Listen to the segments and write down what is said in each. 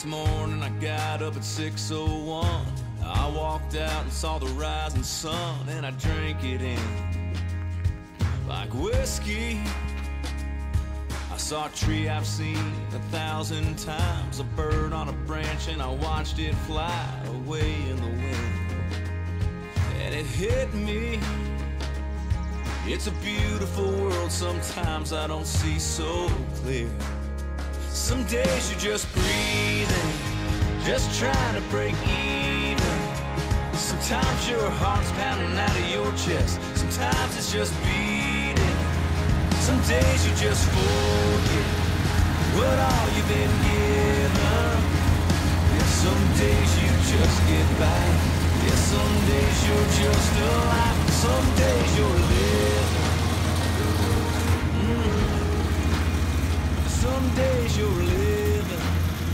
next morning I got up at 6:01. I walked out and saw the rising sun, and I drank it in like whiskey. I saw a tree I've seen 1,000 times, a bird on a branch, and I watched it fly away in the wind. And it hit me, it's a beautiful world, sometimes I don't see so clear. Some days you're just breathing, just trying to break even. Sometimes your heart's pounding out of your chest, sometimes it's just beating. Some days you just forget what all you've been given. And some days you just get by. Yeah, some days you're just alive, some days you're living. Some days you're living.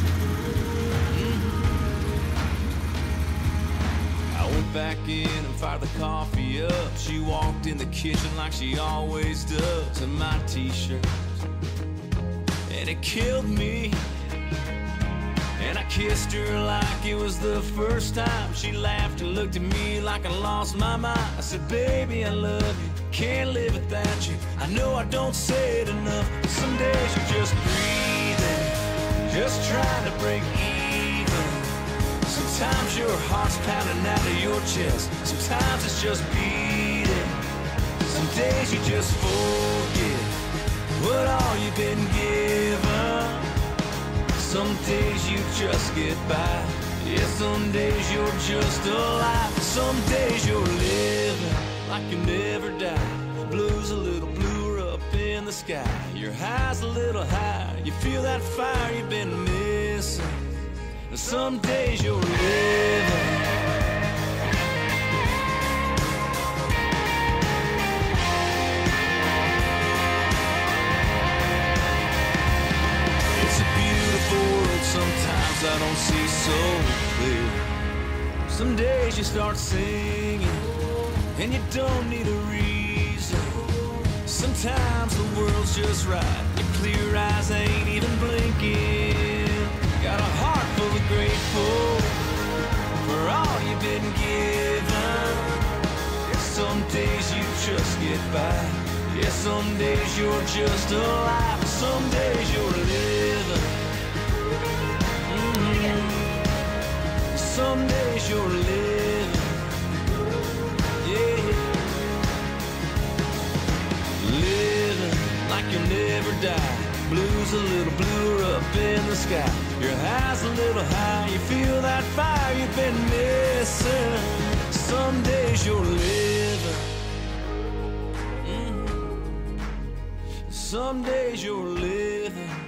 I went back in and fired the coffee up. She walked in the kitchen like she always does, in my t-shirt, and it killed me. And I kissed her like it was the first time. She laughed and looked at me like I lost my mind. I said, baby, I love you, can't live without you. I know I don't say it enough, but some days you're just breathing, just trying to break even. Sometimes your heart's pounding out of your chest, sometimes it's just beating. Some days you just forget what all you've been given. Some days you just get by. Yeah, some days you're just alive. Some days you're living like you never die. Blue's a little bluer up in the sky. Your high's a little higher. You feel that fire you've been missing. Some days you're living. Sometimes I don't see so clear. Some days you start singing and you don't need a reason. Sometimes the world's just right, your clear eyes ain't even blinking. Got a heart full of grateful for all you've been given. Yeah, some days you just get by. Yeah, some days you're just alive. Some days you're living. Some days you're living, yeah. Living like you'll never die. Blue's a little bluer up in the sky. Your high's a little high. You feel that fire you've been missing. Some days you're living. Some days you're living.